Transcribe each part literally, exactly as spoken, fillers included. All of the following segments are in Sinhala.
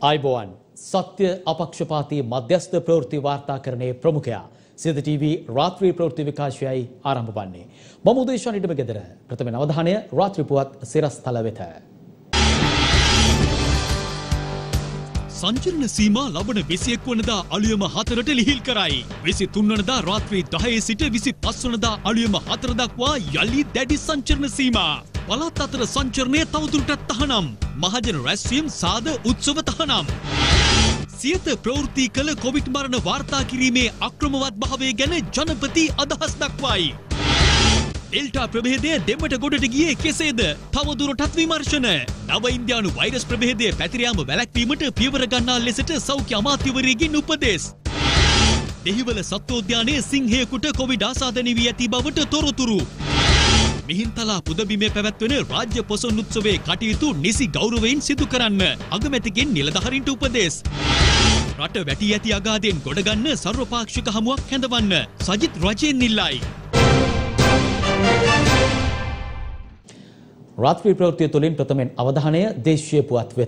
आइबोवन सत्य अपक्षपाती मध्यस्थ प्रवृत्ति वार्ताकरणे प्रमुखया सिद्ध टीवी रात्रि प्रवृत्ति विकासයයි ආරම්භ වන්නේ. මම උදේශාන ඊටම ගෙදර ප්‍රථම අවධානය රාත්‍රී පුවත් සිරස්තල වෙත. සංචරණ සීමා ලබන විසිඑක් වනදා අලුයම හතරට ලිහිල් කරයි. විසිතුන් වනදා රාත්‍රී දහයේ සිට විසිපස් වනදා අලුයම හතර දක්වා යලි දැඩි සංචරණ සීමා. පළාත් අතර සංචරණය තවදුරටත් තහනම්. මහජන රැස්වීම් සාද උත්සව තහනම්. සියත ප්‍රවෘත්ති කළ කොවිඩ් මරණ වාර්තා කිරීමේ අක්‍රමවත් භාවය ගැන ජනපති අදහස් දක්වයි. ඩෙල්ටා ප්‍රභේදය දෙමට ගොඩට ගියේ කෙසේද? තවදුරටත් විමර්ශන. නව ඉන්දියානු වෛරස් ප්‍රභේදය පැතිර යාම වැළැක්වීමට පියවර ගන්නා ලෙසට සෞඛ්‍ය අමාත්‍යවරයෙකුගේ උපදෙස්. දෙහිවල සත්වෝද්‍යානයේ සිංහයෙකුට කොවිඩ් ආසාදනය වී ඇති බවට තොරතුරු. මිහින්තලා පුදබිමේ පැවැත්වෙන රාජ්‍ය පොසොන් උත්සවයේ කටයුතු නිසි ගෞරවයෙන් සිදු කරන්න අගමැතිගෙන් නිලධාරීන්ට උපදෙස්. රට වැටි ඇති අගාධයෙන් ගොඩගන්න සර්වපාක්ෂික හමුවක් හැඳවන්න සජිත් රජයෙන් ඉල්ලයි. රාත්‍රී ප්‍රවෘත්තිය තුළින් ප්‍රථමයෙන් අවධානය දේශීය පුවත් වෙත.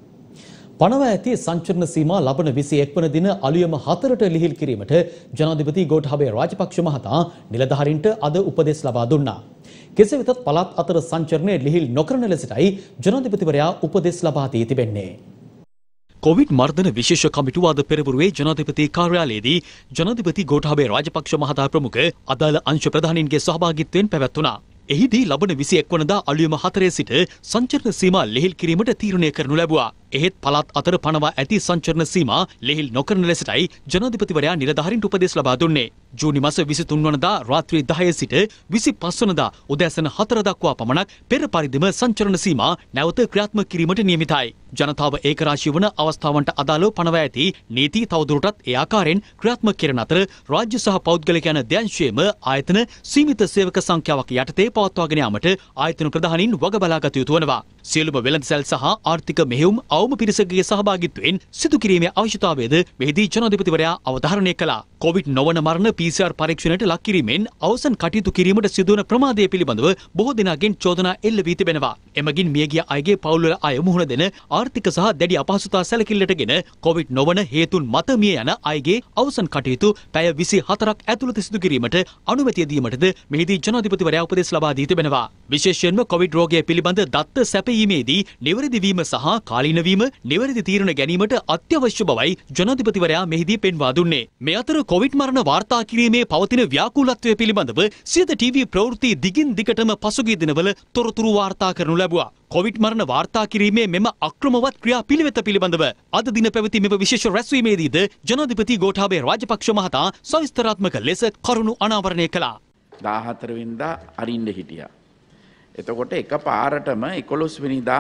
පනව ඇති සංචරණ සීමා ලබන විසිඑක් වන දින අලුයම හතරට ලිහිල් කිරීමට ජනාධිපති ගෝඨාභය රාජපක්ෂ මහතා නිලධාරීන්ට අද උපදෙස් ලබා දුන්නා. කෙසේ වෙතත් පළාත් අතර සංචරණය ලිහිල් නොකරන ලෙසටයි ජනාධිපතිවරයා උපදෙස් ලබා දී තිබෙන්නේ. කොවිඩ් මර්ධන විශේෂ කමිටුව අද පෙරවරුවේ ජනාධිපති කාර්යාලයේදී ජනාධිපති ගෝඨාභය රාජපක්ෂ මහතා ප්‍රමුඛ අදාළ අංශ ප්‍රධානීන්ගේ සහභාගීත්වයෙන් පැවැත්වුණා. එහිදී ලබන විසිඑක් වනදා අලුයම හතරේ සිට සංචරණ සීමා ලිහිල් කිරීමට තීරණය කරනු ලැබුවා. එහෙත් පළාත් අතර පනවා ඇති සංචරණ සීමා ලිහිල් නොකරන ලෙසටයි ජනාධිපතිවරයා නිලධාරීන්ට උපදෙස් ලබා දුන්නේ. ජූනි මාස විසිතුන් වනදා රාත්‍රී දහය සිට විසිපස් වනදා උදෑසන හතර දක්වා පමණක් පෙර පරිදිම සංචරණ සීමා නැවත ක්‍රියාත්මක කිරීමට නියමිතයි. ජනතාව ඒකරාශී වන අවස්ථාවන්ට අදාළව පනවා ඇති නීති තවදුරටත් ඒ ආකාරයෙන් ක්‍රියාත්මක කරන අතර රාජ්‍ය සහ පෞද්ගලික යන දෙයන්ශයේම ආයතන සීමිත සේවක සංඛ්‍යාවක් යටතේ පවත්වාගෙන යාමට ආයතන ප්‍රධානීන් වග බලාගත යුතු වනවා. සියලුම වෙළඳසැල් සහ ආර්ථික මෙහෙයුම් අවම පිරිසකගේ සහභාගීත්වයෙන් සිදු කිරීමේ අවශ්‍යතාවයද මෙහිදී ජනාධිපතිවරයා අවධාරණය කළා. කොවිඩ් නොවන මරණ පී සී ආර් පරීක්ෂණයට ලක් කිරීමෙන් අවසන් කටයුතු කිරීමට සිදුවන ප්‍රමාදය පිළිබඳව බොහෝ දෙනාගෙන් චෝදනා එල්ල වී තිබෙනවා. එමගින් මියගිය අයගේ පවුල්වල අය මුහුණ දෙන ආර්ථික සහ දැඩි අපහසුතා සැලකිල්ලටගෙන කොවිඩ් නොවන හේතුන් මත මිය යන අයගේ අවසන් කටයුතු පැය විසිහතරක් ඇතුළත සිදු කිරීමට අනුමැතිය දීමටද මෙහිදී ජනාධිපතිවරයා උපදෙස් ලබා දී තිබෙනවා. විශේෂයෙන්ම කොවිඩ් රෝගය පිළිබඳ දත්ත සැපයීමේදී නිවැරදි වීම සහ කාලීන වීම නිවැරදි තීරණ ගැනීමට අත්‍යවශ්‍ය බවයි ජනාධිපතිවරයා මෙහිදී පෙන්වා දුන්නේ. මේ අතර කොවිඩ් මරණ වාර්තා කිරීමේ පවතින ව්‍යාකූලත්වය පිළිබඳව සියත ටීවී ප්‍රවෘත්ති දිගින් දිගටම පසුගිය දිනවල තොරතුරු වාර්තා කරනු ලැබුවා. කොවිඩ් මරණ වාර්තා කිරීමේ මෙම අක්‍රමවත් ක්‍රියා පිළිවෙත පිළිබඳව අද දින පැවති මෙම විශේෂ රැස්වීමේදීද ජනාධිපති ගෝඨාභය රාජපක්ෂ මහතා සවිස්තරාත්මක ලෙස කරුණු අනාවරණය කළා. දාහතර වෙනිදා අරින්න හිටියා. එතකොට එක පාරටම එකොළොස් වෙනිදා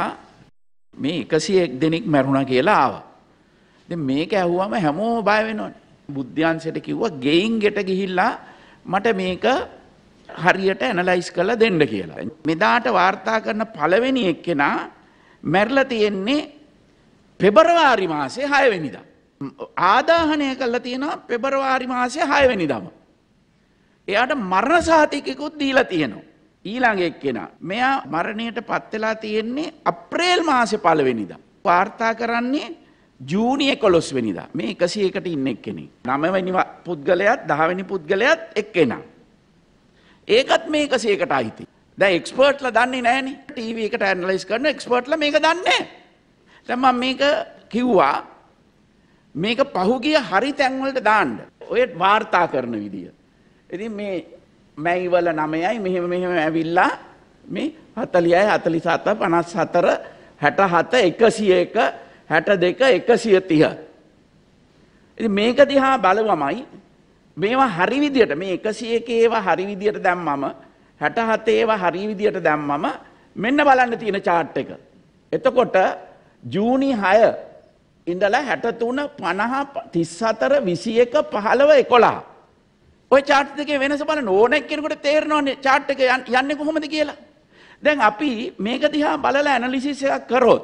මේ එකසිය එක් දෙනෙක් මැරුණා කියලා ආවා. දැන් මේක ඇහුවම හැමෝම බය වෙනවනේ. බුද්ධ්‍යංශයට කිව්වා ගෙයින් ගෙට ගිහිල්ලා මට මේක හරියට ඇනලයිස් කරලා දෙන්න කියලා. මෙදාට වාර්තා කරන පළවෙනි එක්කෙනා මැරිලා තියෙන්නේ පෙබරවාරි මාසේ හය වෙනිදා. ආදාහනය කරලා තියෙනවා පෙබරවාරි මාසේ හය වෙනිදාම. එයාට මරණ සහතිකයකුත් දීලා තියෙනවා. ඊළඟ එක්කෙනා මෙයා මරණයට පත් වෙලා තියෙන්නේ අප්‍රේල් මාසේ පළවෙනිදා. වාර්තා කරන්නේ ජූනි එකොළොස් වෙනිදා. මේ එකසිය එකට ඉන්න එක්කෙනෙක්. නව වෙනි පුද්ගලයාත් දහ වෙනි පුද්ගලයාත් එක්කෙනා. ඒකත් මේ එකසිය එකට අයිති. දැන් එක්ස්පර්ට්ලා දන්නේ නැහනේ. ටීවී එකට ඇනලයිස් කරන එක්ස්පර්ට්ලා මේක දන්නේ නැහැ. දැන් මම මේක කිව්වා මේක පහුගිය හරි තැන් වලට දාන්න. ඔය වාර්තා කරන විදිය. ඉතින් මේ මැයිවල නවයයි මෙහෙම මෙහෙම ඇවිල්ලා මේ හතලිහයි හතලිස් හත පනස් හතර හැට හත එකසිය එක හැට දෙක එකසිය තිහ. ඉතින් මේක දිහා බලවමයි මේවා හරි විදියට මේ එකසිය එක ඒවා හරි විදියට දැම්මම හැට හත ඒවා හරි විදියට දැම්මම මෙන්න බලන්න තියෙන chart එක. එතකොට ජූනි හය ඉඳලා හැට තුන පනහ තිස් හතර විසි එක පහළව එකොළහ. ඔය chart දෙකේ වෙනස බලන්න ඕන එක්කෙනෙකුට තේරෙනවනේ chart එක යන්නේ කොහොමද කියලා. දැන් අපි මේක දිහා බලලා ඇනලිසිස් එකක් කරොත්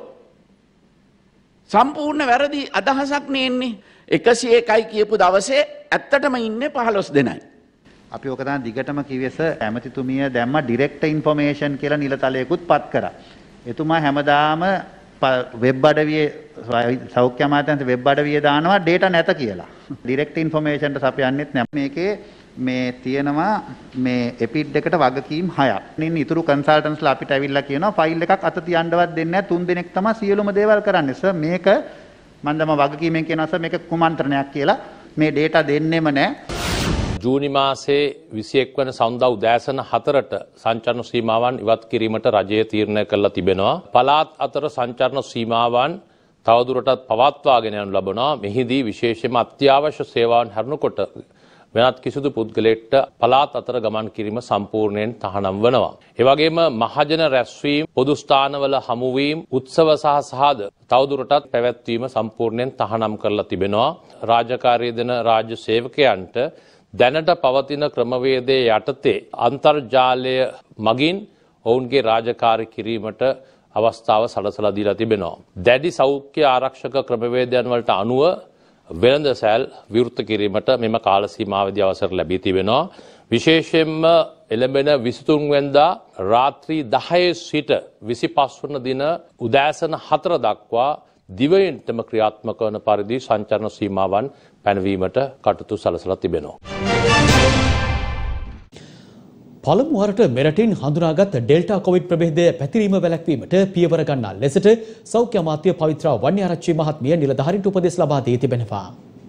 සම්පූර්ණ වැරදි අදහසක් නෙන්නේ. එකසිය එකයි කියපු දවසේ ඇත්තටම ඉන්නේ පහළොස් දෙනයි. අපි ඔක තමයි දිගටම කිව්වෙස ඇමතිතුමිය දැම්ම ඩිරෙක්ට් ඉන්ෆර්මේෂන් කියලා නිලතලයකුත් පත් කරා. එතුමා හැමදාම වෙබ් අඩවියේ සෞඛ්‍ය අමාත්‍යාංශ වෙබ් අඩවියේ දානවා data නැත කියලා. direct information එක සපයන්නෙත් නැහැ. මේකේ මේ තියෙනවා මේ එපිඩ් එකට වගකීම් හයක්. ඉතින් ඊතුරු කන්සල්ටන්ට්ස්ලා අපිට ඇවිල්ලා කියනවා ෆයිල් එකක් අත තියන්නවත් දෙන්නේ නැහැ. තුන් දිනක් තමයි සියලුම දේවල් කරන්නේ. සර් මේක මම දැන් වගකීමෙන් කියනවා සර් මේක කුමන්ත්‍රණයක් කියලා. මේ data දෙන්නෙම නැහැ. ජූනි මාසේ විසිඑක් වන සඳුදා උදෑසන හතරට සංචරණ සීමාවන් ඉවත් කිරීමට රජය තීරණය කළා තිබෙනවා. පළාත් අතර සංචරණ සීමාවන් තවදුරටත් පවත්වාගෙන යනු ලබනවා. මෙහිදී විශේෂයෙන්ම අත්‍යවශ්‍ය සේවාවන් හැරුණකොට වෙනත් කිසිදු පුද්ගලයෙක්ට පළාත් අතර ගමන් කිරීම සම්පූර්ණයෙන් තහනම් වනවා. ඒ වගේම මහජන රැස්වීම, පොදු ස්ථානවල හමුවීම, උත්සව සහ සහාද තවදුරටත් පැවැත්වීම සම්පූර්ණයෙන් තහනම් කරලා තිබෙනවා. රාජකාරී දෙන රාජ්‍ය සේවකයන්ට දැනට පවතින ක්‍රමවේදයේ යටතේ අන්තර්ජාලය මගින් ඔවුන්ගේ රාජකාරී කිරීමට අවස්ථාව සලසලා දීලා තිබෙනවා. දැඩි සෞඛ්‍ය ආරක්ෂක ක්‍රමවේදයන් වලට අනුව වෙළඳසැල් විවෘත කිරීමට මෙම කාල සීමාවේදී අවසර ලැබී තිබෙනවා. විශේෂයෙන්ම එළඹෙන විසිතුන් වෙනිදා රාත්‍රී දහය සිට විසිපස් වන දින උදෑසන හතර දක්වා දිවයිනටම ක්‍රියාත්මක වන පරිදි සංචරණ සීමාවන් පැනවීමට කටයුතු සලසලා තිබෙනවා. පළමු වරට මෙරටින් හඳුනාගත් ඩෙල්ටා කොවිඩ් ප්‍රභේදය පැතිරීම වැළැක්වීමට පියවර ගන්නා ලෙසට සෞඛ්‍ය අමාත්‍ය පවිත්‍රා වන්‍යාරච්චි මහත්මිය නිලධාරීන්ට උපදෙස් ලබා දී තිබෙනවා.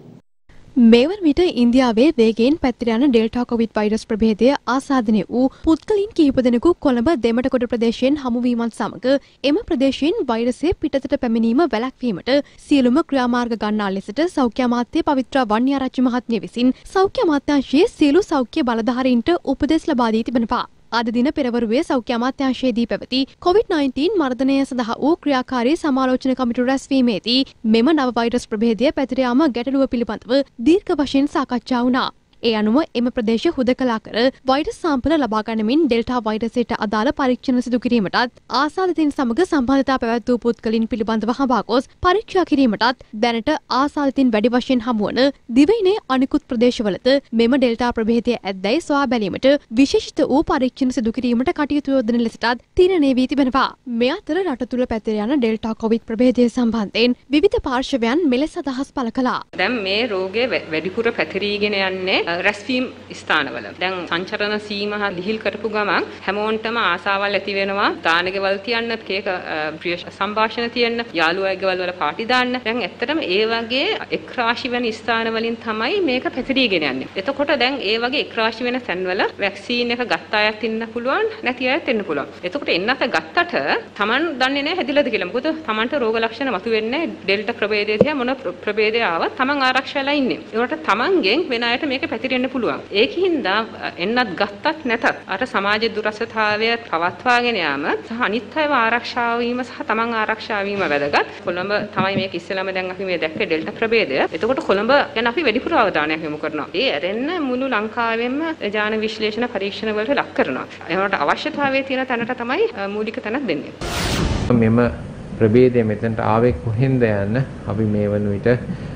මේවන විට ඉන්දියාවේ වේගයෙන් පැතිර යන ඩෙල්ටා කොවිඩ් වෛරස් ප්‍රභේදය ආසාදනය වූ පුද්ගලයන් කිහිප දෙනෙකු කොළඹ දෙමටකොඩ ප්‍රදේශයෙන් හමුවීමත් සමග එම ප්‍රදේශයෙන් වෛරසය පිටතට පැමිණීම වැළැක්වීමට සියලුම ක්‍රියාමාර්ග ගන්නා ලෙසට සෞඛ්‍ය අමාත්‍ය පවිත්‍රා වන්‍යාරච්චි මහත්මිය විසින් සෞඛ්‍ය අමාත්‍යාංශයේ සියලු සෞඛ්‍ය බලධාරීන්ට උපදෙස් ලබා දී තිබෙනවා. අද දින පෙරවරුවේ සෞඛ්‍ය අමාත්‍යාංශයේදී පැවති කොවිඩ් නයින්ටීන් මර්ධනය සඳහා වූ ක්‍රියාකාරී සමාලෝචන කමිටු රැස්වීමේදී මෙම නව වෛරස් ප්‍රභේදය පැතිර යාම ගැටලුව පිළිබඳව දීර්ඝ වශයෙන් සාකච්ඡා වුණා. ඒ අනුව එම ප්‍රදේශ හුදකලා කර වෛරස් සාම්පල ලබා ගනිමින් ඩෙල්ටා වෛරසයට අදාළ පරීක්ෂණ සිදු කිරීමටත් ආසාදිතයින් සමග සම්බන්ධතා පැවැත් වූ පුද්ගලයන් පිළිබඳව හඹා ගොස් පරීක්ෂා කිරීමටත් දැනට ආසාදිතයින් වැඩි වශයෙන් හමුවන දිවයිනේ අනිකුත් ප්‍රදේශවලද මෙම ඩෙල්ටා ප්‍රභේදය ඇද්දැයි සොයා බැලීමට විශේෂිත වූ පරීක්ෂණ සිදු කිරීමට කටයුතු යොදන ලෙසටත් තීරණය වී තිබෙනවා. මේ අතර රට තුළ පැතිර යන ඩෙල්ටා කොවිඩ් ප්‍රභේදය සම්බන්ධයෙන් විවිධ පාර්ශවයන් මෙලෙස අදහස් පළ කළා. දැන් මේ රෝගය වැඩිපුර පැතිරීගෙන යන්නේ රැස්වීම් ස්ථානවල. දැන් සංචරණ සීමා ලිහිල් කරපු ගමන් හැමෝන්ටම ආසාවල් ඇති වෙනවා. දානගෙවල් තියන්න, කේක ප්‍රිය සංഭാෂණ තියන්න, යාළුවෝ ගෙවල් වල පාටි දාන්න. දැන් ඇත්තටම ඒ වගේ එක් රාශි වෙන ස්ථාන වලින් තමයි මේක පැතිරීගෙන යන්නේ. එතකොට දැන් ඒ වගේ එක් රාශි වෙන තැන්වල වැක්සීන් එක ගත්ත අයත් ඉන්න පුළුවන්, නැති අයත් ඉන්න පුළුවන්. එතකොට එන්නත ගත්තට Taman දන්නේ නැහැ හැදිලාද කියලා. මොකද Tamanට රෝග ලක්ෂණ මතුවෙන්නේ ඩෙල්ටා ප්‍රභේදය තියා මොන ප්‍රභේදය ආවත් Taman ආරක්ෂා වෙලා ඉන්නේ. ඒකට Tamanගෙන් වෙන අයට මේක පැතිරෙන්න පුළුවන්. ඒකින්ද එන්නත් ගත්තත් නැතත් අර සමාජ දුරස්ථතාවය පවත්වාගෙන යාම සහ අනිත් අයව ආරක්ෂා වීම සහ Taman ආරක්ෂා වීම වැදගත්. කොළඹ තමයි මේක ඉස්සෙල්ලාම දැන් අපි මේ දැක්කේ ඩෙල්ටා ප්‍රභේදය. එතකොට කොළඹ ගැන අපි වැඩිපුර අවධානයක් යොමු කරනවා. ඒ ඇරෙන්න මුළු ලංකාවෙම ජාන විශ්ලේෂණ පරීක්ෂණ වලට ලක් කරනවා. ඒකට අවශ්‍යතාවයේ තියෙන තැනට තමයි මූලික තැනක් දෙන්නේ. මෙම ප්‍රභේදය මෙතනට ආවේ කොහෙන්ද යන්න අපි මේ වන විට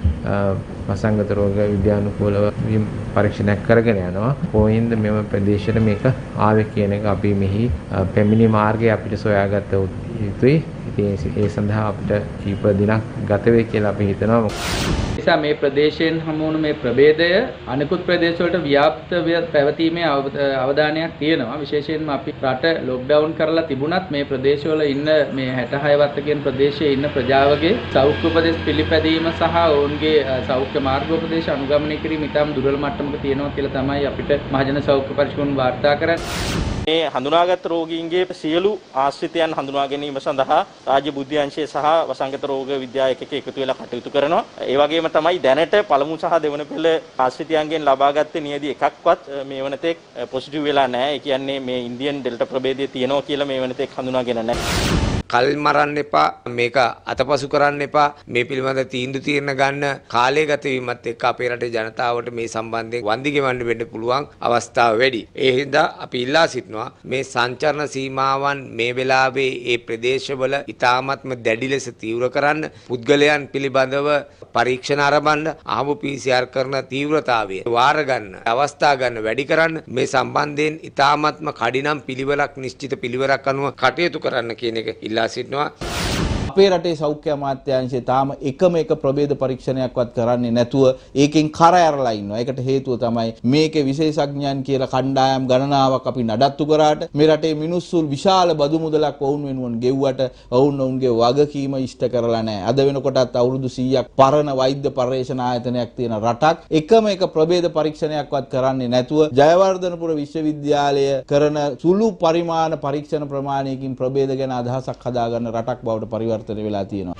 වසංගත රෝග විද්‍යානුකූලව පරීක්ෂණයක් කරගෙන යනවා. කොහෙන්ද මෙම ප්‍රදේශයට මේක ආවේ කියන එක අපි මෙහි පැමිණි මාර්ගය අපිට සොයාගත යුතුයි. ඉතින් ඒ සඳහා අපිට කීප දිනක් ගත වෙයි කියලා අපි හිතනවා. නිසා මේ ප්‍රදේශයෙන් හමු වුණු මේ ප්‍රභේදය අනිකුත් ප්‍රදේශ වලට ව්‍යාප්ත පැවතීමේ අවධානයක් තියෙනවා. විශේෂයෙන්ම අපි රට ලොක්ඩවුන් කරලා තිබුණත් මේ ප්‍රදේශවල ඉන්න මේ හැට හය වත්තකින් ප්‍රදේශයේ ඉන්න ප්‍රජාවගේ සෞඛ්‍ය උපදෙස් පිළිපැදීම සහ ඔවුන්ගේ සෞඛ්‍ය මාර්ගෝපදේශ අනුගමනය කිරීම ඉතාම දුර්වල මට්ටමක තියෙනවා කියලා තමයි අපිට මහජන සෞඛ්‍ය පරීක්ෂණ වාර්තා කරන්නේ. මේ හඳුනාගත් රෝගීන්ගේ සියලු ආශ්‍රිතයන් හඳුනා ගැනීම සඳහා රාජ්‍ය බුද්ධි අංශය සහ වසංගත රෝග විද්‍යා ඒකකයේ එකතු වෙලා කටයුතු කරනවා. ඒ වගේම තමයි දැනට පළමු සහ දෙවන පෙළ ආශ්‍රිතයන්ගෙන් ලබාගත්තේ නියැදි එකක්වත් මේ වනතෙක් පොසිටිව් වෙලා නැහැ. ඒ කියන්නේ මේ ඉන්දියන් ඩෙල්ටා ප්‍රභේදය තියෙනවා කියලා මේ වනතෙක් හඳුනාගෙන නැහැ. කල් මරන්න එපා, මේක අතපසු කරන්න එපා, මේ පිළිබඳ තීන්දුව తీරන ගන්න කාලය ගත වීමත් එක්ක අපේ රටේ ජනතාවට මේ සම්බන්ධයෙන් වන්දි ගෙවන්න වෙන්න පුළුවන් අවස්ථාව වැඩි. ඒ හින්දා අපි ඉල්ලා සිටිනවා මේ සංචරණ සීමාවන් මේ වෙලාවේ ඒ ප්‍රදේශවල ඉතාමත්ම දැඩි ලෙස තීව්‍ර කරන්න, පුද්ගලයන් පිළිබඳව පරීක්ෂණ ආරම්භන්න, අහඹු පී සී ආර් කරන තීව්‍රතාවය වාර ගන්න, අවස්ථා ගන්න වැඩි කරන්න, මේ සම්බන්ධයෙන් ඉතාමත්ම කඩිනම් පිළිවෙලක්, නිශ්චිත පිළිවෙලක් අනුව කටයුතු කරන්න කියන එක ඉල්ලා සිටිනවා. අපේ රටේ සෞඛ්‍ය අමාත්‍යාංශය තාම එකම එක ප්‍රභේද පරීක්ෂණයක්වත් කරන්නේ නැතුව ඒකෙන් කර ඇරලා ඉන්නවා. ඒකට හේතුව තමයි මේකේ විශේෂඥයන් කියලා කණ්ඩායම් ගණනාවක් අපි නඩත්තු කරාට මේ රටේ මිනිස්සු විශාල බදු මුදලක් වුන් වෙනුවන් ගෙව්වට වුන් ඔවුන්ගේ වගකීම ඉෂ්ට කරලා නැහැ. අද වෙනකොටත් අවුරුදු සීයක් පරණ වෛද්‍ය පර්යේෂණ ආයතනයක් තියෙන රටක් එකම එක ප්‍රභේද පරීක්ෂණයක්වත් කරන්නේ නැතුව ජයවර්ධනපුර විශ්වවිද්‍යාලය කරන සුළු පරිමාණ පරීක්ෂණ ප්‍රමාණයකින් ප්‍රභේද ගැන අදහසක් හදාගන්න රටක් බවට පරිවර්තනය වෙලා තියෙනවා.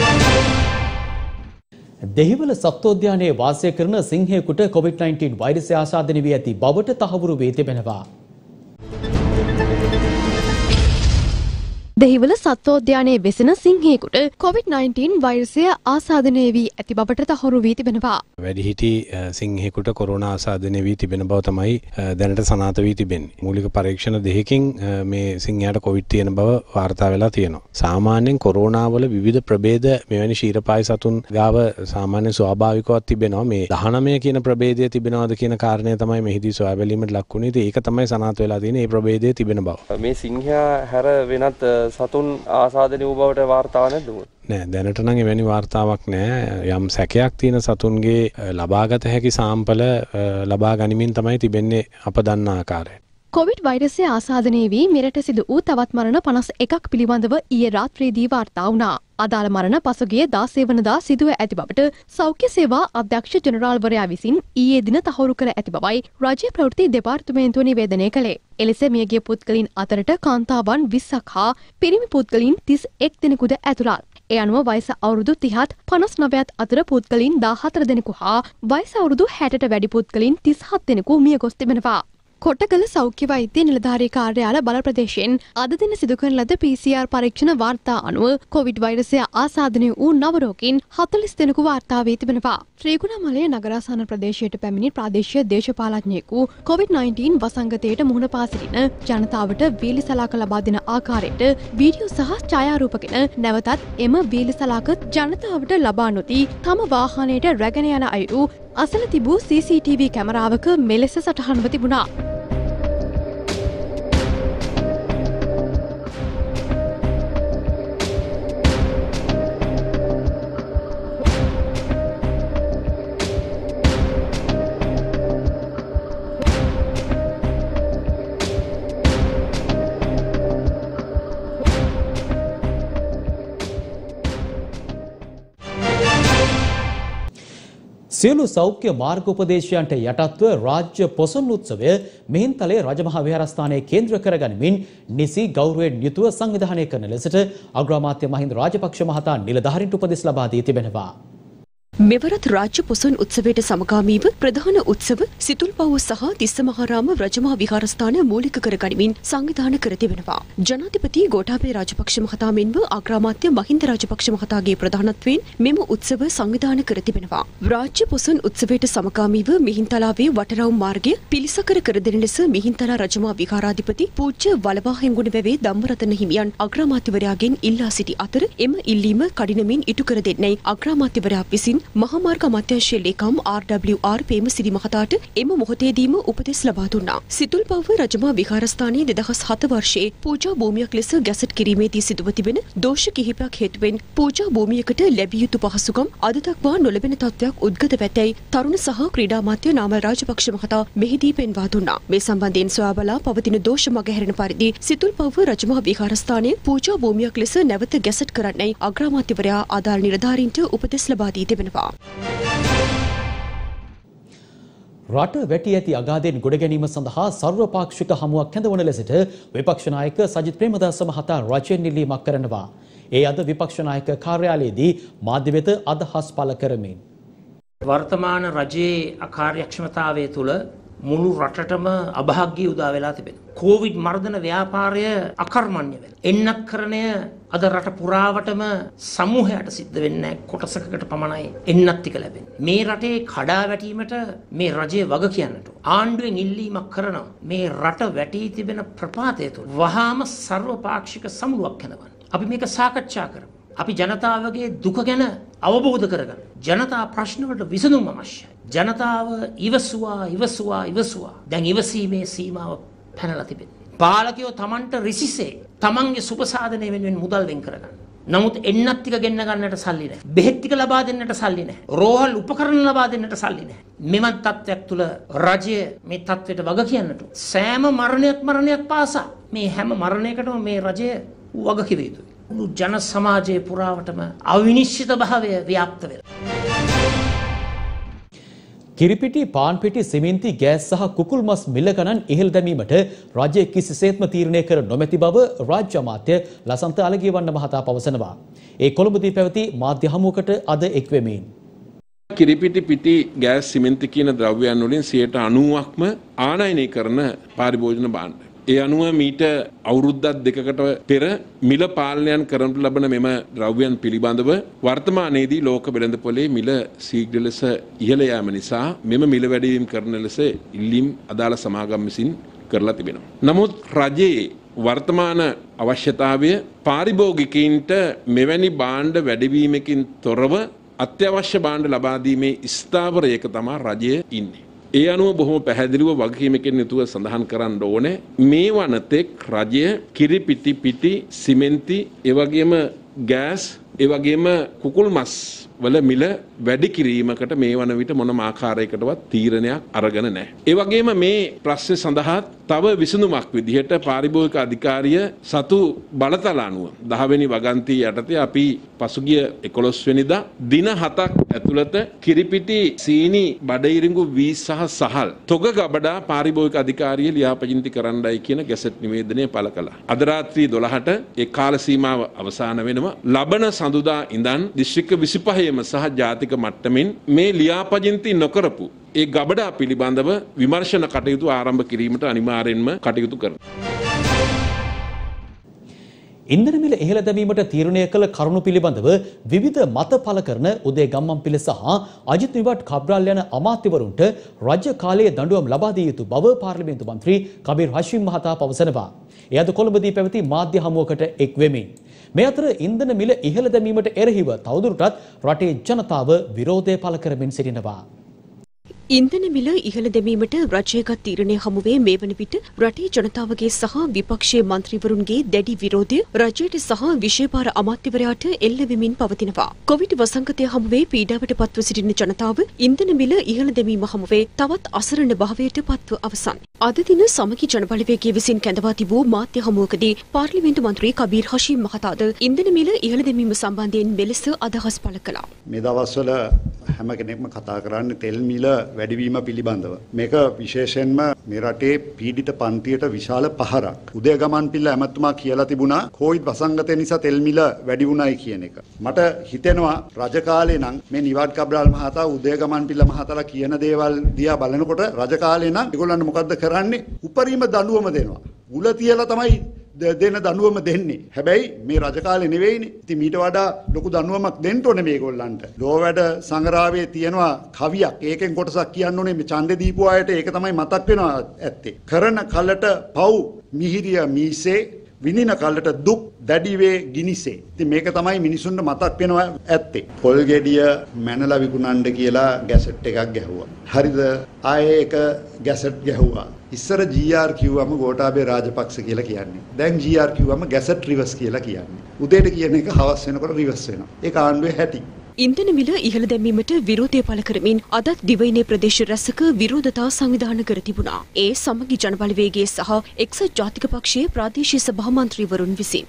දෙහිවල සත්වෝද්‍යානයේ වාසය කරන සිංහයෙකුට කොවිඩ් නයින්ටීන් වෛරසය ආසාදනය වී ඇති බවට තහවුරු වී තිබෙනවා. දෙහිවල සත්වෝද්‍යානයේ වෙසෙන සිංහයෙකුට කොවිඩ් නයින්ටීන් වෛරසය ආසාදනය වී ඇති බවට තහවුරු වී තිබෙනවා. වැඩිහිටි සිංහයෙකුට කොරෝනා ආසාදනය වී තිබෙන බව තමයි දැනට සනාථ වී තිබෙන්නේ. මූලික පරීක්ෂණ දෙකකින් මේ සිංහයාට කොවිඩ් තියෙන බව වාර්තා වෙලා තියෙනවා. සාමාන්‍යයෙන් කොරෝනා වල විවිධ ප්‍රභේද මෙවැනි ශීරපායි සතුන් ගාව සාමාන්‍ය ස්වාභාවිකවත් තිබෙනවා. මේ දහනවය කියන ප්‍රභේදය තිබෙනවද කියන කාරණය තමයි මෙහිදී සොයා බැලීමට ලක් වුණේ. ඒක තමයි සනාථ වෙලා තියෙන්නේ මේ ප්‍රභේදය තිබෙන බව. මේ සිංහයා හැර වෙනත් සතුන් ආසාදනය වූ බවට වාර්තාව නැද්ද? නෑ දැනට නම් එවැනි වාර්තාවක් නෑ. යම් සැකයක් තියෙන සතුන්ගේ ලබාගත හැකි සාම්පල ලබා ගනිමින් තමයි තිබෙන්නේ අප දන්නා ආකාරයට. කොවිඩ් වෛරසය ආසාදනය වී මෙරට සිදු වූ තවත් මරණ පනස් එකක් පිළිබඳව ඊයේ රාත්‍රියේදී වාර්තා වුණා. අදාළ මරණ පසුගිය දාසය වනදා සිදුව ඇති බවට සෞඛ්‍ය සේවා අධ්‍යක්ෂ ජෙනරාල්වරයා විසින් ඊයේ දින තහවුරු කර ඇති බවයි රාජ්‍ය ප්‍රවෘත්ති දෙපාර්තමේන්තුව නිවේදනය කළේ. එලෙස මියගිය පුද්ගලයන් අතරට කාන්තාවන් විස්සක් හා පිරිමි පුද්ගලයන් තිස් එක් දෙනෙකුද ඇතුළත්. ඒ අනුව වයස අවුරුදු තිහත් පනස් නවයත් අතර පුද්ගලයන් දාහතර දෙනෙකු හා වයස අවුරුදු හැටට වැඩි පුද්ගලයන් තිස්හත් දෙනෙකු මිය ගොස් තිබෙනවා. කොටගල සෞඛ්‍ය වෛද්‍ය නිලධාරී කාර්යාල බල ප්‍රදේශයෙන් අද දින සිදු කරන ලද පී සී ආර් පරීක්ෂණ වාර්තා අනුව කොවිඩ් වෛරසය ආසාදනය වූ නව රෝගීන් හතළිස් දෙනෙකු වාර්තා වී තිබෙනවා. ත්‍රිකුණාමලය නගරාසන්න ප්‍රදේශයට පැමිණි ප්‍රාදේශීය දේශපාලඥයෙකු කොවිඩ් නයින්ටීන් වසංගතයට මුහුණ පා සිටින ජනතාවට වීලි සලාක ලබා දෙන ආකාරයට වීඩියෝ සහ ඡායාරූපගෙන නැවතත් එම වීලි සලාක ජනතාවට ලබා නොදී තම වාහනයට රැගෙන යන අයුරු අසල තිබූ සී සී ටී වී කැමරාවක මෙලෙස සටහන්ව තිබුණා. සියලු සෞඛ්‍ය මාර්ගෝපදේශයන්ට යටත්ව රාජ්‍ය පොසොන් උත්සවය මිහින්තලේ රජමහා විහාරස්ථානයේ කේන්ද්‍ර කරගනිමින් නිසි ගෞරවයෙන් යුතුව සංවිධානය කරන ලෙසට අග්‍රාමාත්‍ය මහින්ද රාජපක්ෂ මහතා නිලධාරීන්ට උපදෙස් ලබා දී තිබෙනවා. මෙවරත් රාජ්‍ය පොසොන් උත්සවයට සමගාමීව ප්‍රධාන උත්සව සිතුල්පව්ව සහ තිස්සමහාරාම රජමහා විහාරස්ථාන මූලික කරගනිමින් සංවිධාන කර තිබෙනවා. ජනාධිපති ගෝඨාභය රාජපක්ෂ මහතා මෙන්ම අග්‍රාමාත්‍ය මහින්ද රාජපක්ෂ මහතාගේ ප්‍රධානත්වයෙන් මෙම උත්සව සංවිධාන කර තිබෙනවා. රාජ්‍ය පොසොන් උත්සවයට සමගාමීව මිහින්තලාවේ වටරවුම් මාර්ගය පිළිසකර කර දෙන ලෙස මිහින්තලා රජමහා විහාරාධිපති පූජ්‍ය වලවා හෙඟුණ වැවේ ධම්මරතන හිමියන් අග්‍රාමාත්‍යවරයාගෙන් ඉල්ලා සිටි අතර එම ඉල්ලීම කඩිනමින් ඉටු කර දෙන්නයි අග්‍රාමාත්‍යවරයා විසින් මහාමාර්ග අමාත්‍යාංශයේ ලේකම් ආර් ඩබ්ලිව් ආර් පේමසිරි මහතාට එම මොහොතේදීම උපදෙස් ලබා දුන්නා. සිතුල්පව්ව රජමහා විහාරස්ථානයේ දෙදහස් හත වර්ෂයේ පූජා භූමියක් ලෙස ගැසට් කිරීමේදී සිදුව තිබෙන දෝෂ කිහිපයක් හේතුවෙන් පූජා භූමියකට ලැබිය යුතු පහසුකම් අද දක්වා නොලැබෙන තත්ත්වයක් උද්ගත වෙතැයි තරුණ සහ ක්‍රීඩා අමාත්‍ය නාමල් රාජපක්ෂ මහතා මෙහිදී පෙන්වා දුන්නා. මේ සම්බන්ධයෙන් සොයා බලා පවතින දෝෂ මගහැරෙන පරිදි සිතුල්පව්ව රජමහා විහාරස්ථානයේ පූජා භූමියක් ලෙස නැවත ගැසට් කරන්නයි අග්‍රාමාත්‍යවරයා අදාළ නිලධාරීන්ට උපදෙස් ලබා දී තිබෙනවා. රට වැටි ඇති අගාධයෙන් ගොඩ ගැනීම සඳහා සර්වපාක්ෂික හමුවක් කැඳවන ලෙසට විපක්ෂ නායක සජිත් ප්‍රේමදාස මහතා රජයෙන් ඉල්ලීමක් කරනවා. ඒ අද විපක්ෂ නායක කාර්යාලයේදී මාධ්‍ය වෙත අදහස් පළ කරමින් වර්තමාන රජයේ අකාර්යක්ෂමතාවය තුළ මුළු රටටම අභාග්‍ය උදා වෙලා තිබෙනවා. කොවිඩ් මර්ධන ව්‍යාපාරය අකර්මණ්‍ය වෙනවා. එන්නත්කරණය අද රට පුරාවටම සමූහයට සිද්ධ වෙන්නේ කොටසකට පමණයි එන්නත් ටික ලැබෙන්නේ. මේ රටේ කඩා වැටීමට මේ රජය වග කියන්නට ආණ්ඩුවෙන් ඉල්ලීමක් කරනවා. මේ රට වැටී තිබෙන ප්‍රපාතය තුළ වහාම සර්වපාක්ෂික සමුළුවක් කැඳවන්න. අපි මේක සාකච්ඡා කරමු. අපි ජනතාවගේ දුක ගැන අවබෝධ කරගන්න. ජනතා ප්‍රශ්නවලට විසඳුම් අවශ්‍යයි. ජනතාව ඉවසුවා ඉවසුවා ඉවසුවා. දැන් ඉවසීමේ සීමාව පැනලා තිබෙනවා. පාලකයෝ Tamanට රිසිසේ Tamanගේ සුබ සාධනය වෙනුවෙන් මුදල් වෙන් කරගන්න. නමුත් එන්නත් ටික ගෙන්න ගන්නට සල්ලි නැහැ. බෙහෙත් ටික ලබා දෙන්නට සල්ලි නැහැ. රෝහල් උපකරණ ලබා දෙන්නට සල්ලි නැහැ. මෙවන් තත්ත්වයක් තුල රජය මේ තත්ත්වයට වග කියන්නට සෑම මරණයක් මරණයක් පාසා මේ හැම මරණයකටම මේ රජය වග කිව යුතුයි. මුළු ජන සමාජයේ පුරාවටම අවිනිශ්චිත භාවය ව්‍යාප්ත වෙලා. කිරිපිටි, පාන්පිටි, සිමෙන්ති, ගෑස් සහ කුකුල් මස් මිල ගණන් ඉහළ දැමීමට රජය කිසිසේත්ම තීරණය කර නොමැති බව රාජ්‍ය අමාත්‍ය ලසන්ත අලගියවන්න මහතා පවසනවා. ඒ කොළඹදී පැවති මාධ්‍ය හමුවකට අද එක් වෙමින් කිරිපිටි, පිටි, ගෑස්, සිමෙන්ති කියන ද්‍රව්‍යයන් වලින් සියයට අනූවක්ම ආනයනය කරන පාරිභෝජන භාණ්ඩ. ඒ අනුව මීට අවුරුද්දක් දෙකකට පෙර මිල පාලනයන් කරනු ලබන මෙම ද්‍රව්‍යයන් පිළිබඳව වර්තමානයේදී ලෝක වෙළඳපොලේ මිල ශීඝ්‍ර ලෙස ඉහළ යාම නිසා මෙම මිල වැඩිවීම කරන ලෙස ඉල්ලීම් අදාළ සමාගම් විසින් කරලා තිබෙනවා. නමුත් රජයේ වර්තමාන අවශ්‍යතාවය පාරිභෝගිකයින්ට මෙවැනි භාණ්ඩ වැඩිවීමකින් තොරව අත්‍යවශ්‍ය භාණ්ඩ ලබා දීමේ ස්ථාවරයක තමයි රජය ඉන්නේ. ඒ අනුව බොහොම පැහැදිලිව වගකීමකින් යුතුව සඳහන් කරන්න ඕනේ මේ වනතෙක් රජය කිරිපිටි, පිටි, සිමෙන්ති, ඒ වගේම ගෑස්, ඒ වගේම කුකුල් මස් වල මිල වැඩි කිරීමකට මේ වන විට මොනම ආකාරයකටවත් තීරණයක් අරගෙන නැහැ. ඒ වගේම මේ ප්‍රශ්නේ සඳහා තව විසඳුමක් විදිහට පාරිභෝගික අධිකාරිය සතු බලතල අනුව දහ වෙනි වගන්තිය යටතේ අපි පසුගිය එකොළොස් වෙනිදා දින හතක් ඇතුළත කිරිපිටි, සීනි, බඩඉරිඟු, වී සහ සහල් තොග ගබඩා පාරිභෝගික අධිකාරිය ලියාපදිංචි කරන්නයි කියන ගැසට් නිවේදනය පළ කළා. අද රාත්‍රී දොළහට ඒ කාල සීමාව අවසන් වෙනවා. ලබන සඳුදා ඉඳන් දිස්ත්‍රික්ක විසිපහේම සහ ජාතික මට්ටමින් මේ ලියාපදිංචි නොකරපු ඒ ගබඩා පිළිබඳව විමර්ශන කටයුතු ආරම්භ කිරීමට අනිවාර්යෙන්ම කටයුතු කරනවා. ඉන්ධන මිල ඉහළ දැමීමට තීරණය කළ කරුණු පිළිබඳව විවිධ මත පළ කරන උදේ ගම්මන්පිල සහ අජිත් නිවාඩ් කබ්‍රාල් යන අමාත්‍යවරුන්ට රාජ්‍ය කාලයේ දඬුවම් ලබා දිය යුතු බව පාර්ලිමේන්තු මන්ත්‍රී කබීර් හෂිම් මහතා පවසනවා. එය අද කොළඹදී පැවති මාධ්‍ය හමුවකට එක් වෙමින් මේ අතර ඉන්ධන මිල ඉහළ දැමීමට එරෙහිව තවදුරටත් රටේ ජනතාව විරෝධය පළ කරමින් සිටිනවා. ඉන්ධන මිල ඉහළ දැමීමට රජයගත් තීරණය හමුවේ මේ වන විට රටේ ජනතාවගේ සහ විපක්ෂයේ මන්ත්‍රීවරුන්ගේ දැඩි විරෝධය රජයට සහ විශේෂ අමාත්‍යවරයාට එල්ල වෙමින් පවතිනවා. කොවිඩ් වසංගතය හමුවේ පීඩාවට පත්ව සිටින ජනතාව ඉන්ධන මිල ඉහළ දැමීම හමුවේ තවත් අසරණ භාවයට පත්ව අවසන්. අද දින සමගි ජනබලවේගය විසින් කැඳවා තිබූ මාධ්‍ය හමුවකදී පාර්ලිමේන්තු මන්ත්‍රී කබීර් හෂීම් මහතාද ඉන්ධන මිල ඉහළ දැමීම සම්බන්ධයෙන් මෙලෙස අදහස් පළ කළා. මේ දවස්වල හැම කෙනෙක්ම කතා කරන්නේ තෙල් මිල වැඩිවීම පිළිබඳව. මේක විශේෂයෙන්ම මේ රටේ පීඩිත පන්තියට විශාල පහරක්. උදයගමන්පිල ඇමතුමා කියලා තිබුණා කොවිඩ් වසංගතය නිසා තෙල් මිල වැඩි වුණයි කියන එක. මට හිතෙනවා රජ කාලේ නම් මේ නිවාඩ් කබ්‍රාල් මහතා උදයගමන්පිල මහතාලා කියන දේවල් දිහා බලනකොට රජ කාලේ නම් ඒගොල්ලන් මොකද්ද කරන්නේ? උපරිම දඬුවම දෙනවා. උල තියලා තමයි දෙන දඬුවම දෙන්නේ. හැබැයි මේ රජ කාලේ නෙවෙයිනේ. ඉතින් මීට වඩා ලොකු දඬුවමක් දෙන්න ඕනේ මේගොල්ලන්ට. ලෝ වැඩ සංග්‍රහයේ තියෙනවා කවියක්. ඒකෙන් කොටසක් කියන්න ඕනේ මේ ඡන්දේ දීපු අයට ඒක තමයි මතක් වෙනවා ඇත්තේ. කරන කලට පව් මිහිරිය මීසේ විනින කලට දුක් දැඩිවේ ගිනිසේ. ඉතින් මේක තමයි මිනිසුන්ට මතක් වෙනවා ඇත්තේ. පොල් ගෙඩිය මැනලා විකුණන්න කියලා ගැසට් එකක් ගැහුවා. හරිද? ආයේ එක ගැසට් ගැහුවා. ඉස්සර ජී ආර් කිව්වම ගෝඨාභය රාජපක්ෂ කියලා කියන්නේ. දැන් ජී ආර් කිව්වම ගැසට් රිවර්ස් කියලා කියන්නේ. උදේට කියන එක හවස් වෙනකොට රිවර්ස් වෙනවා. ඒක ආණ්ඩුවේ හැටි. ඉන්ධන මිල ඉහළ දැමීමට විරෝධය පළ කරමින් අදත් දිවයිනේ ප්‍රදේශ රැසක විරෝධතා සංවිධානය කර තිබුණා. ඒ සමගි ජනබලවේගයේ සහ එක්සත් ජාතික පක්ෂයේ ප්‍රාදේශීය සභා මන්ත්‍රීවරුන් විසින්.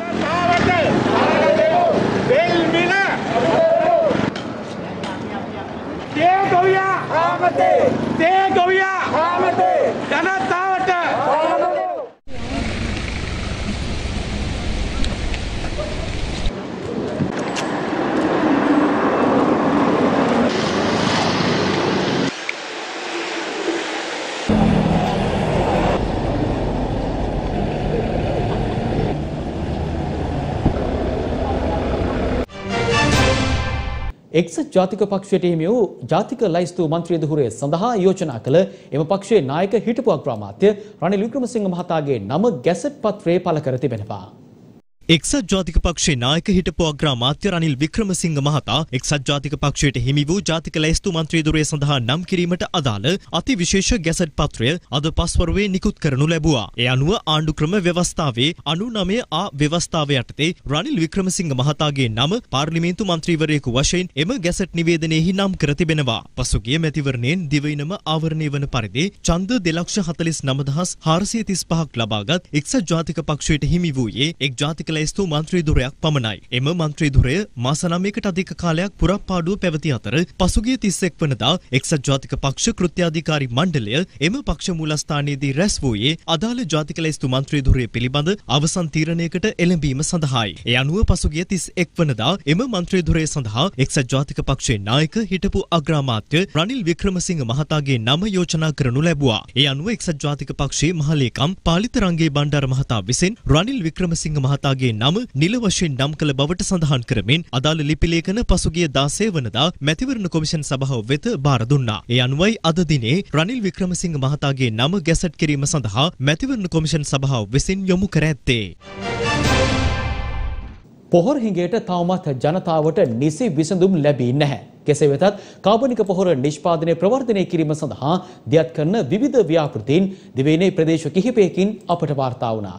එක්සත් ජාතික පක්ෂයට හිමි වූ ජාතික ලයිස්තු මන්ත්‍රී දුහුරේ සඳහා යෝජනා කළ එම පක්ෂයේ නායක හිටපු අග්‍රාමාත්‍ය රනිල් වික්‍රමසිංහ මහතාගේ නම ගැසට් පත්‍රයේ පළ කර තිබෙනවා. එක්සත් ජාතික පක්ෂයේ නායක හිටපු අග්‍රාමාත්‍ය රනිල් වික්‍රමසිංහ මහතා එක්සත් ජාතික පක්ෂයට හිමි වූ ජාතික ලැයිස්තු මන්ත්‍රී ධුරය සඳහා නම් කිරීමට අදාළ අතිවිශේෂ ගැසට් පත්‍රය අද පස්වරුවේ නිකුත් කරනු ලැබුවා. ඒ අනුව ආණ්ඩුක්‍රම ව්‍යවස්ථාවේ අනූනවය ආ ව්‍යවස්ථාව යටතේ රනිල් වික්‍රමසිංහ මහතාගේ නම පාර්ලිමේන්තු මන්ත්‍රීවරයෙකු වශයෙන් එම ගැසට් නිවේදනයේහි නම් කර තිබෙනවා. පසුගිය මැතිවරණයෙන් දිවයිනම ආවරණය වන පරිදි ඡන්ද දෙලක්ෂ හතළිස් නව දහස් හාරසිය තිස් පහක් ලබාගත් එක්සත් ජාතික පක්ෂයට හිමි වූයේ එක් ජාතික ලැයිස්තු මන්ත්‍රී ධුරයක් පමණයි. එම මන්ත්‍රී ධුරය මාස නවයකට අධික කාලයක් පුරප්පාඩුව පැවති අතර පසුගිය තිස් එක් වනදා එක්සත් ජාතික පක්ෂ කෘත්‍යාධිකාරී මණ්ඩලය එම පක්ෂ මූලස්ථානයේදී රැස් වූයේ අදාළ ජාතික ලැයිස්තු මන්ත්‍රී ධුරය පිළිබඳ අවසන් තීරණයකට එළඹීම සඳහායි. ඒ අනුව පසුගිය තිස් එක් වනදා එම මන්ත්‍රී ධුරය සඳහා එක්සත් ජාතික පක්ෂයේ නායක හිටපු අග්‍රාමාත්‍ය රනිල් වික්‍රමසිංහ මහතාගේ නම යෝජනා කරනු ලැබුවා. ඒ අනුව එක්සත් ජාතික පක්ෂයේ මහලේකම් පාලිත රංගේ බණ්ඩාර මහතා විසින් රනිල් වික්‍රමසිංහ මහතාගේ නම නිල වශයෙන් නම් කළ බවට සඳහන් කරමින් අදාළ ලිපි ලේඛන පසුගිය දාසය වනදා මැතිවරණ කොමිෂන් සභාව වෙත බාර දුන්නා. ඒ අනුවයි අද දිනේ රනිල් වික්‍රමසිංහ මහතාගේ නම ගැසට් කිරීම සඳහා මැතිවරණ කොමිෂන් සභාව විසින් යොමු කර ඇත්තේ. පොහොර හිඟයට තවමත් ජනතාවට නිසි විසඳුම් ලැබී නැහැ. කෙසේ වෙතත් කාබනික පොහොර නිෂ්පාදනය ප්‍රවර්ධනය කිරීම සඳහා දියත් කරන විවිධ ව්‍යාපෘතීන් දිවයිනේ ප්‍රදේශ කිහිපයකින් අපට වාර්තා වුණා.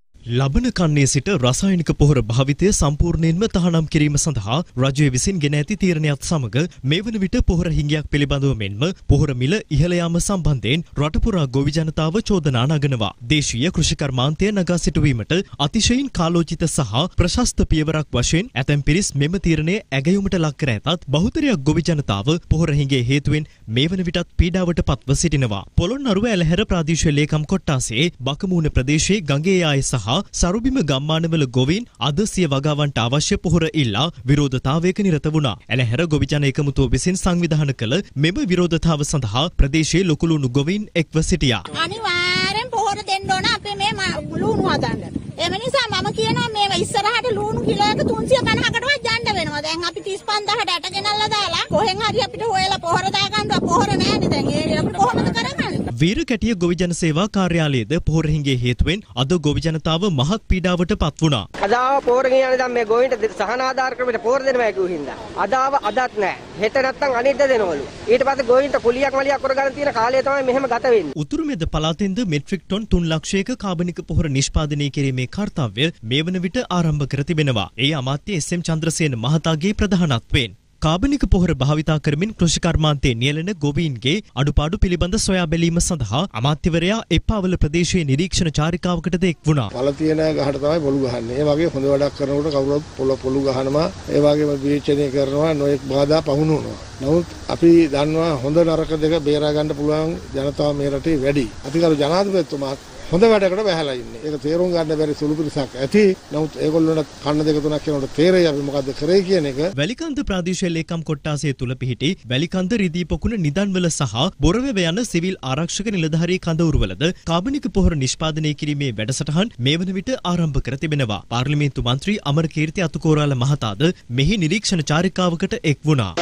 ලබන කන්නේ සිට රසායනික පොහොර භාවිතය සම්පූර්ණයෙන්ම තහනම් කිරීම සඳහා රජය විසින් ගෙන ඇති තීරණයත් සමග මේ වන විට පොහොර හිඟයක් පිළිබඳව මෙන්ම පොහොර මිල ඉහළ යාම සම්බන්ධයෙන් රට පුරා ගොවි ජනතාව චෝදනා නගනවා. දේශීය කෘෂිකර්මාන්තය නගා සිටුවීමට අතිශයින් කාලෝචිත සහ ප්‍රශස්ත පියවරක් වශයෙන් ඇතැම් පිරිස් මෙම තීරණය ඇගයුමට ලක් කර ඇතත් බහුතරයක් ගොවි ජනතාව පොහොර හිඟේ හේතුවෙන් මේ වන විටත් පීඩාවට පත්ව සිටිනවා. පොළොන්නරුව ඇලහැර ප්‍රාදේශීය ලේකම් කොට්ටාසේ බකමූණ ප්‍රදේශයේ ගඟේ යාය සහ සරුබිම ගම්මානවල ගොවීන් අද සිය වගාවන්ට අවශ්‍ය පොහොර ඉල්ලා විරෝධතාවයක නිරත වුණා. ඇලහැර ගොවි ජන එකමුතුව විසින් සංවිධානය කළ මෙම විරෝධතාව සඳහා ප්‍රදේශයේ ලොකුලුණු ගොවීන් එක්ව සිටියා. අනිවාර්යෙන් පොහොර දෙන්න ඕන අපේ මේ ලුණු හදන්න. ඒ නිසා මම කියනවා මේ ඉස්සරහට ලුණු කිලෝ එක තුන්සිය පනහකටවත් යන්න වෙනවා. දැන් අපි තිස් පන්දාහට ඇට ගෙනල්ලා දාලා කොහෙන් හරි අපිට හොයලා පොහොර දාගන්න පොහොර නැහැනේ දැන්. ඒ අපිට කොහොමද කරන්නේ? වීරකැටිය ගොවි ජන සේවා කාර්යාලයේද පොහොර හිඟේ හේතුවෙන් අද ගොවි ජනතාව මහත් පීඩාවට පත් වුණා. අදාව පොහොර ගෙනියන දැන් මේ ගොවින්ට සහන ආධාර ක්‍රමයට පොහොර දෙනවා කියු හින්දා. අදාව අදත් නැහැ. හෙට නැත්තම් අනිද්දා දෙනවලු. ඊට පස්සේ ගොවින්ට කුලියක් මලියක් කරගන්න තියෙන කාලය තමයි මෙහෙම ගත වෙන්නේ. උතුරු මැද පළාතෙන්ද මෙට්‍රික් ටොන් තුන් ලක්ෂයක කාබනික පොහොර නිෂ්පාදනය කිරීමේ කාර්යය මේ වන විට ආරම්භ කර තිබෙනවා. ඒ අමාත්‍ය එස් එම් චන්ද්‍රසේන මහතාගේ ප්‍රධානත්වයෙන් කාබනික පොහොර භාවිතා කරමින් කෘෂිකර්මාන්තයේ නියැලෙන ගොවීන්ගේ අඩුපාඩු පිළිබඳ සොයා බැලීම සඳහා අමාත්‍යවරයා එප්පාවල ප්‍රදේශයේ නිරීක්ෂණ චාරිකාවකටද එක් වුණා. පළ තියෙන ගහට තමයි පොළු ගහන්නේ. ඒ වගේ හොඳ වැඩක් කරනකොට කවුරුත් පොළ පොළු ගහනවා. ඒ වගේම විවේචනය කරනවා, නොඑක් බාධා පවුනනවා. නමුත් අපි දන්නවා හොඳ නරක දෙක බේරා ගන්න පුළුවන් ජනතාව මේ රටේ වැඩි. අතිගරු ජනාධිපතිතුමා හොඳ වැඩකට බැහැලා ඉන්නේ. ඒක තේරුම් ගන්න බැරි සුළු පිරිසක් ඇති. නමුත් ඒගොල්ලොන්ට කන්න දෙක තුනක් කියනකොට තේරෙයි අපි මොකද්ද කරේ කියන එක. වැලිකන්ද ප්‍රාදේශීය ලේකම් කොට්ටාසය තුල පිහිටි වැලිකන්ද රිදී පොකුණ නිදන්වල සහ බොරවැව යන සිවිල් ආරක්ෂක නිලධාරී කඳවුරුවලද කාබනික පොහොර නිෂ්පාදනය කිරීමේ වැඩසටහන් මේ වන විට ආරම්භ කර තිබෙනවා. පාර්ලිමේන්තු මන්ත්‍රී අමරකීර්ති අතුකෝරාල මහතාද මෙහි නිරීක්ෂණ චාරිකාවකට එක් වුණා.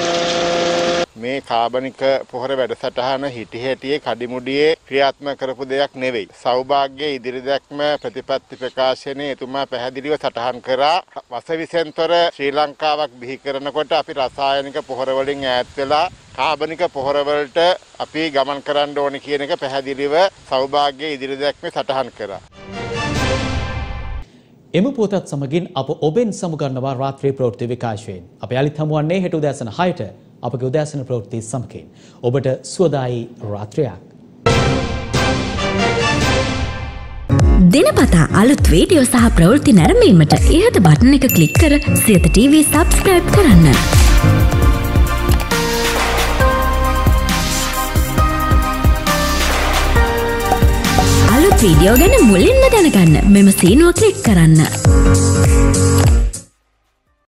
මේ කාබනික පොහොර වැඩසටහන හිටි හැටියේ කඩිමුඩියේ ක්‍රියාත්මක කරපු දෙයක් නෙවෙයි. සෞභාග්‍ය ඉදිරි දැක්ම ප්‍රතිපත්ති ප්‍රකාශනයේ එතුමා පැහැදිලිව සටහන් කරා වසවිසෙන්තර ශ්‍රී ලංකාවක් බිහි කරනකොට අපි රසායනික පොහොර වලින් ඈත් වෙලා කාබනික පොහොර වලට අපි ගමන් කරන්න ඕනේ කියන එක පැහැදිලිව සෞභාග්‍ය ඉදිරි දැක්මේ සටහන් කරා. එම පුවතත් සමගින් අප ඔබෙන් සමුගන්නවා රාත්‍රී ප්‍රවෘත්ති විකාශයෙන්. අප යලිත් හමුවන්නේ හෙට උදෑසන හයට අපගේ උදෑසන ප්‍රවෘත්ති සමගින්. ඔබට සුවදායි රාත්‍රියක්. දිනපතා අලුත් වීඩියෝ සහ ප්‍රවෘත්ති නැරඹීමට ඉහත බටන් එක ක්ලික් කර සියත ටීවී සබ්ස්ක්‍රයිබ් කරන්න. අලුත් වීඩියෝ ගැන මුලින්ම දැනගන්න මෙම සීනුව ක්ලික් කරන්න.